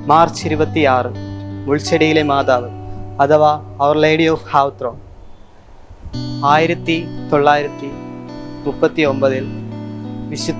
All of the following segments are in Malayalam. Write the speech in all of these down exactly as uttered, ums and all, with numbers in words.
മാർച്ച് ഇരുപത്തിയാറ് മുൾച്ചെടിയിലെ മാതാവ് അഥവാ അവർ ലേഡി ഓഫ് ഹാവ്ത്രോൺ. ആയിരത്തി തൊള്ളായിരത്തി മുപ്പത്തി ഒമ്പതിൽ വിശുദ്ധ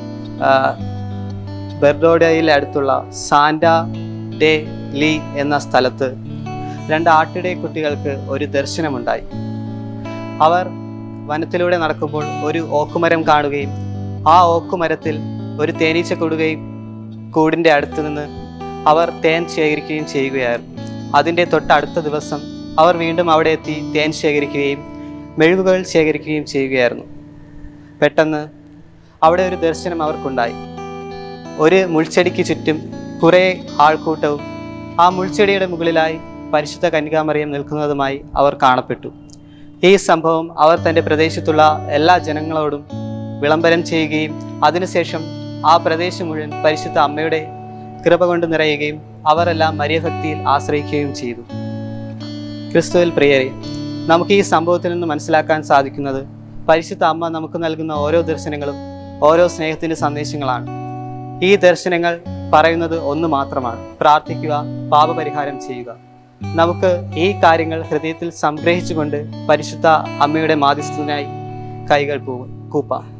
ബെർഡോഡയിൽ അടുത്തുള്ള സാന്റ ഡെ ലീ എന്ന സ്ഥലത്ത് രണ്ട് ആട്ടിടയ കുട്ടികൾക്ക് ഒരു ദർശനമുണ്ടായി. അവർ വനത്തിലൂടെ നടക്കുമ്പോൾ ഒരു ഓക്കുമരം കാണുകയും ആ ഓക്കുമരത്തിൽ ഒരു തേനീച്ച കൂടുകയും കൂടിൻ്റെ അടുത്ത് നിന്ന് അവർ തേൻ ശേഖരിക്കുകയും ചെയ്യുകയായിരുന്നു. അതിൻ്റെ തൊട്ടടുത്ത ദിവസം അവർ വീണ്ടും അവിടെ എത്തി തേൻ ശേഖരിക്കുകയും മെഴുകുകൾ ശേഖരിക്കുകയും ചെയ്യുകയായിരുന്നു. പെട്ടെന്ന് അവിടെ ഒരു ദർശനം അവർക്കുണ്ടായി. ഒരു മുൾച്ചെടിക്ക് ചുറ്റും കുറേ ആൾക്കൂട്ടവും ആ മുൾച്ചെടിയുടെ മുകളിലായി പരിശുദ്ധ കന്യകാമറിയം നിൽക്കുന്നതുമായി അവർ കാണപ്പെട്ടു. ഈ സംഭവം അവർ തൻ്റെ പ്രദേശത്തുള്ള എല്ലാ ജനങ്ങളോടും വിളംബരം ചെയ്യുകയും അതിനുശേഷം ആ പ്രദേശം മുഴുവൻ പരിശുദ്ധ അമ്മയുടെ കൃപ കൊണ്ട് നിറയുകയും അവരെല്ലാം മരിയഭക്തിയിൽ ആശ്രയിക്കുകയും ചെയ്തു. ക്രിസ്തുവിൽ പ്രിയരെ, നമുക്ക് ഈ സംഭവത്തിൽ നിന്ന് മനസ്സിലാക്കാൻ സാധിക്കുന്നത് പരിശുദ്ധ അമ്മ നമുക്ക് നൽകുന്ന ഓരോ ദർശനങ്ങളും ഓരോ സ്നേഹത്തിൻ്റെ സന്ദേശങ്ങളാണ്. ഈ ദർശനങ്ങൾ പറയുന്നത് ഒന്ന് മാത്രമാണ്: പ്രാർത്ഥിക്കുക, പാപപരിഹാരം ചെയ്യുക. നമുക്ക് ഈ കാര്യങ്ങൾ ഹൃദയത്തിൽ സംഗ്രഹിച്ചുകൊണ്ട് പരിശുദ്ധ അമ്മയുടെ മാധ്യസ്ഥനായി കൈകൾ കൂപ്പാം.